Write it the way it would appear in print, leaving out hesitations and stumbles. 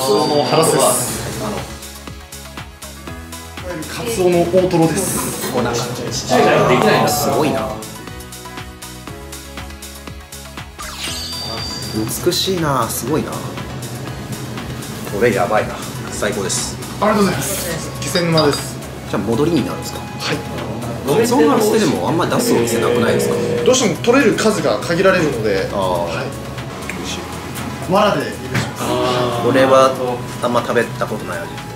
ツオのハラスです。カツオの大トロです。 こんな感じでちっちゃいからできないな。すごいな。美しいな、すごいな。これやばいな、最高です。 ありがとうございます。気仙沼です。 じゃあ戻りになるんですか。 はい。 カツオハラスでもあんまり出すお店なくないですか。 どうしても取れる数が限られるので。 はい。 美味しい。わらで許します。 これはあんま食べたことない味。